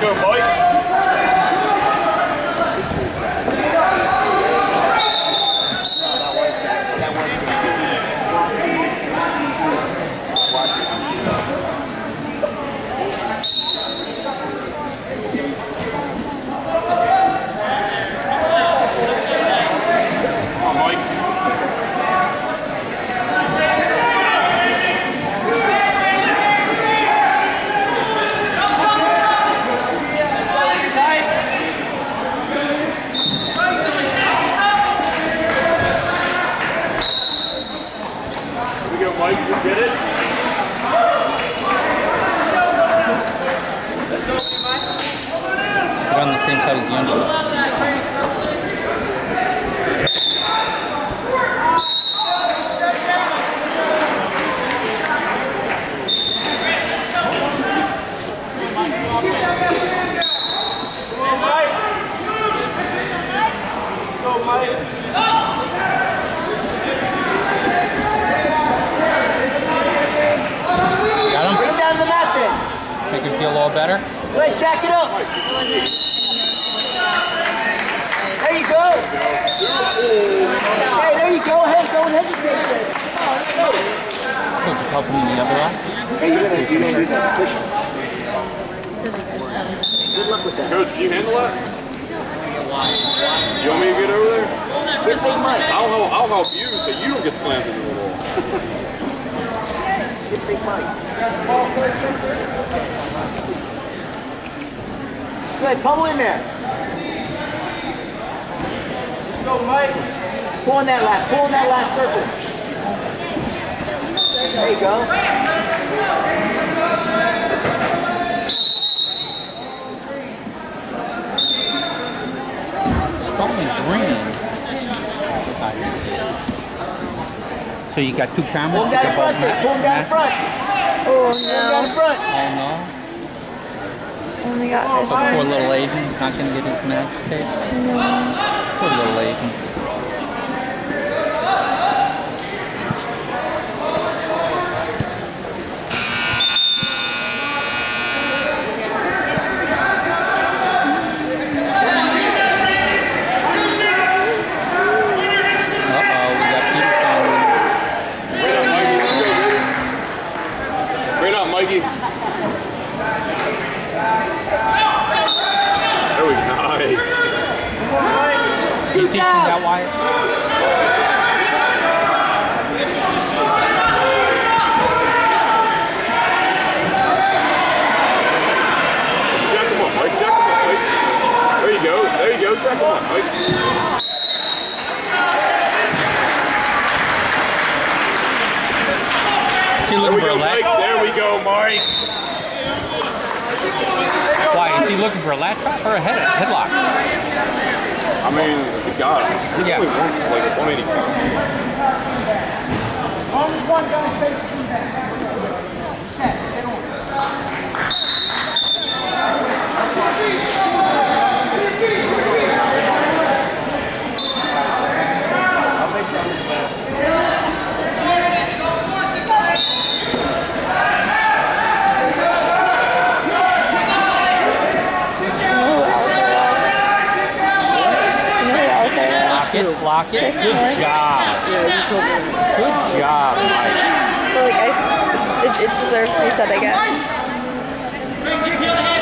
go, Mike. Mike, you get it? We're on the same side as the under. Go, Mike. Make him feel a little better. Wait, jack it up. There you go. Hey, there you go. Hey, don't hesitate there. Coach, you help him in the other eye? Hey, you're gonna do that. Push him. Good luck with that. Coach, can you handle that? You want me to get over there? Just make money. I'll help you so you don't get slammed into the wall. Get big money. Good, pummel in there. Let's go, Mike. Pull in that lap circle. There you go. It's probably green. So you got two cameras? Pull him down in front there. Pull him down in front. Oh Pull him down in no. front. Oh no. Oh my god. But poor little Aiden, he's not going to get his match tape. No. Poor little Aiden. Mikey. Very nice. You teaching that, Wyatt? Jack him up, Mike. Jack him up, Mike. There you go. There you go. Jack him up, Mike. Looking for a lat? There we go, Mike. Why, is he looking for a lat drop or a headlock? I mean, he got it. He's only like 185. Only one guy faces back. Set. Get on. I'll make sure. Block it. Good job. Good job, Mike. But like it deserves to be said, I guess.